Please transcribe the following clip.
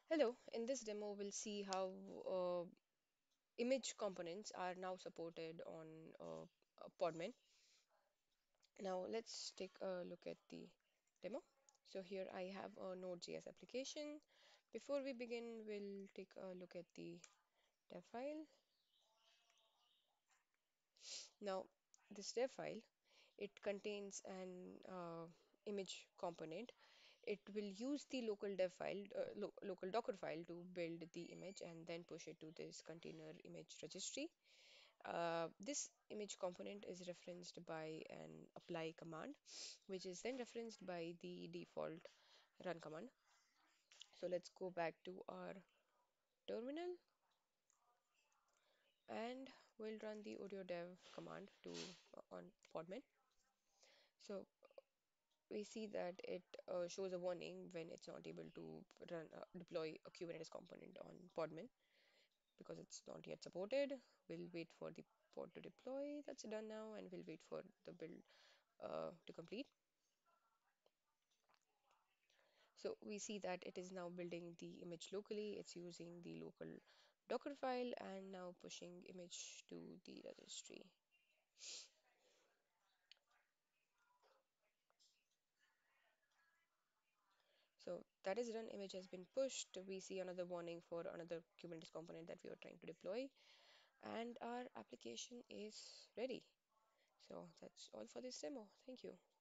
Hello, in this demo, we'll see how image components are now supported on Podman. Now, let's take a look at the demo. So here I have a Node.js application. Before we begin, we'll take a look at the dev file. Now, this dev file, it contains an image component. It will use the local dev file, local Docker file to build the image and then push it to this container image registry. This image component is referenced by an apply command, which is then referenced by the default run command. So let's go back to our terminal and we'll run the audio dev command to on Podman. So we see that it shows a warning when it's not able to deploy a Kubernetes component on Podman because it's not yet supported. We'll wait for the pod to deploy. That's done now, and we'll wait for the build to complete. So we see that it is now building the image locally. It's using the local Docker file and now pushing image to the registry. So that is done. Image has been pushed. We see another warning for another Kubernetes component that we are trying to deploy, and our application is ready. So that's all for this demo. Thank you.